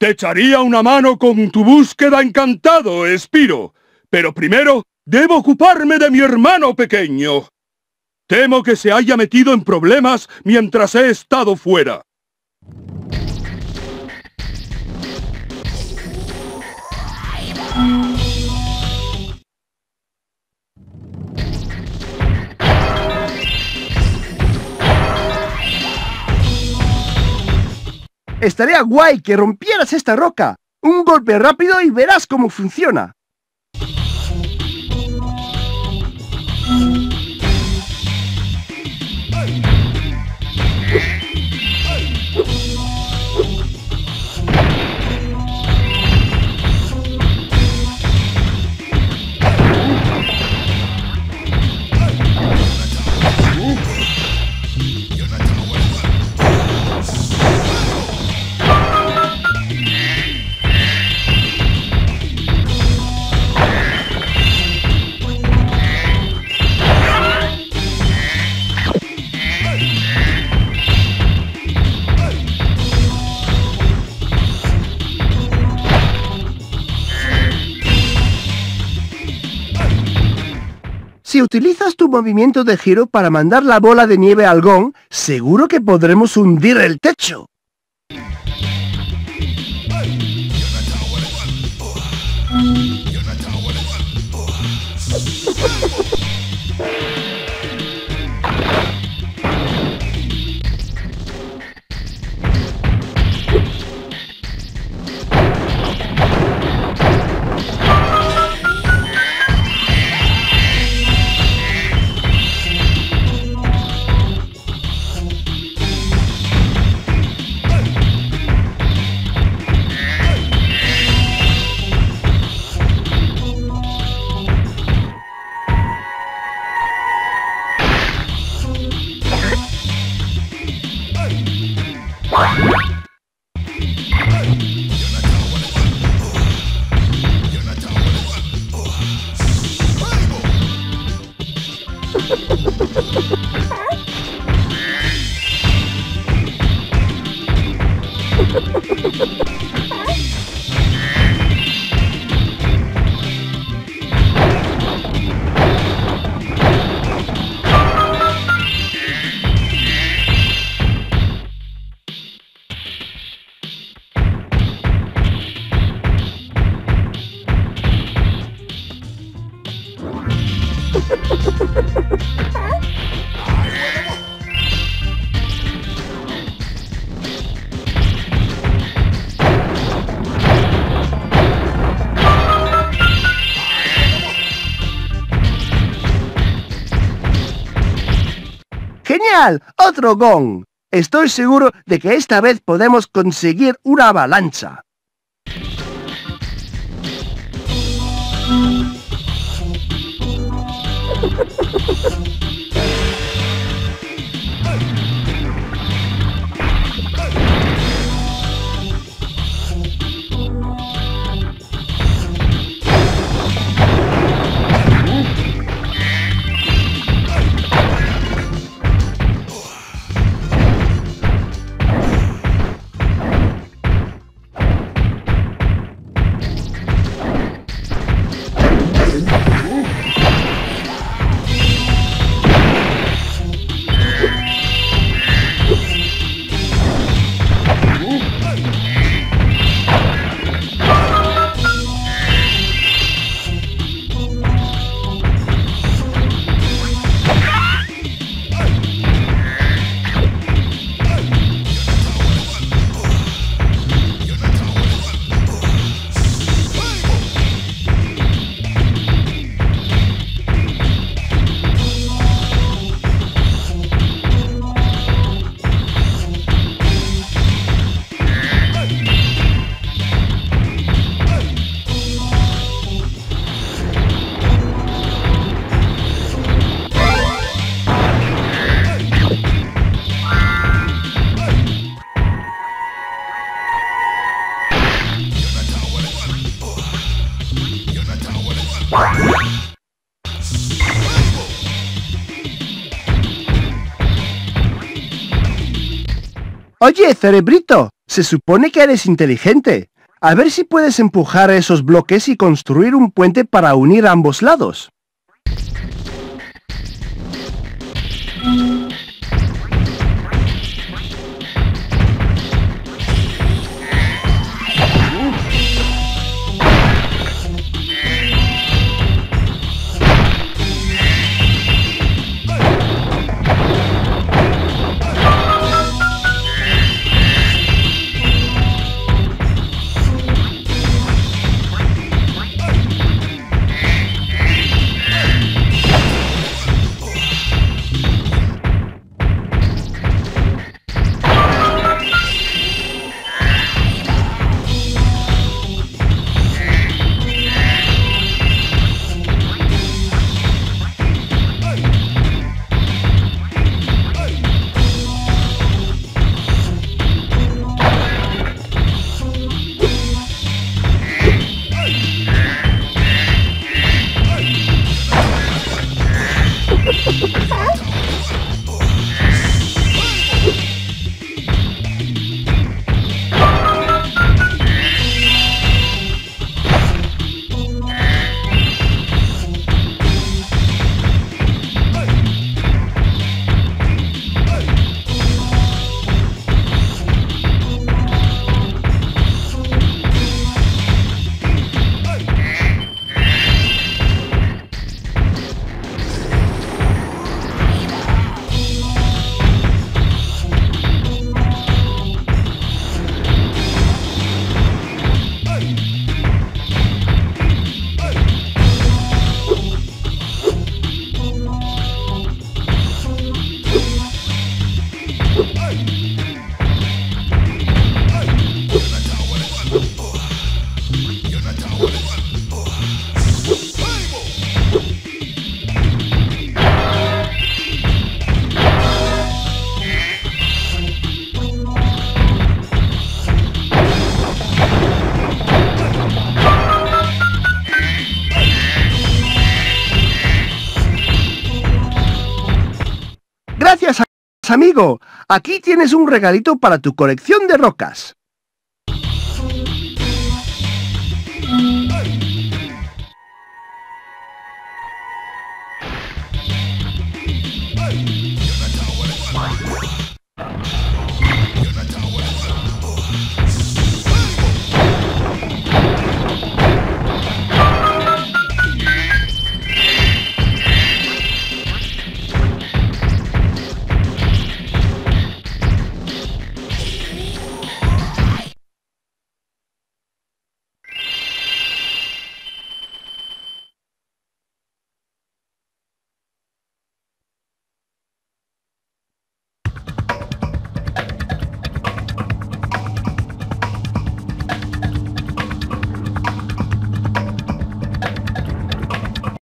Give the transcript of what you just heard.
Te echaría una mano con tu búsqueda encantado, Spyro. Pero primero, debo ocuparme de mi hermano pequeño. Temo que se haya metido en problemas mientras he estado fuera. Estaría guay que rompieras esta roca. Un golpe rápido y verás cómo funciona. Si utilizas tu movimiento de giro para mandar la bola de nieve al gong, seguro que podremos hundir el techo. ¡Genial! ¡Otro gong! Estoy seguro de que esta vez podemos conseguir una avalancha. Oye, cerebrito, se supone que eres inteligente. A ver si puedes empujar esos bloques y construir un puente para unir ambos lados. Gracias, amigo. Aquí tienes un regalito para tu colección de rocas.